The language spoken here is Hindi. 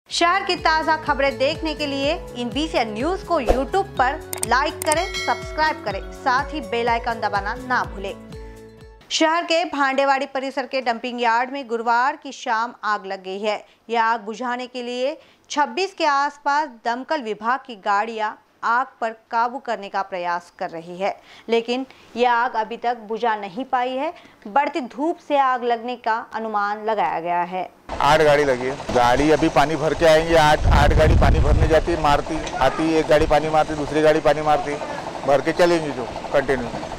शहर की ताज़ा खबरें देखने के लिए इन VCN न्यूज़ को YouTube पर लाइक करें, सब्सक्राइब करें, साथ ही बेल आइकन दबाना ना भूलें। शहर के भांडेवाड़ी परिसर के डंपिंग यार्ड में गुरुवार की शाम आग लग गई है। यह आग बुझाने के लिए 26 के आसपास दमकल विभाग की गाड़ियां आग पर काबू करने का प्रयास कर रही है, लेकिन यह आग अभी तक बुझा नहीं पाई है। बढ़ती धूप से आग लगने का अनुमान लगाया गया है। 8 गाड़ी लगी है। गाड़ी अभी पानी भर के आएंगे। 8 गाड़ी पानी भरने जाती, मारती, आती, एक गाड़ी पानी मारती, दूसरी गाड़ी पानी मारती, भर के चलेंगी जो कंटिन्यू।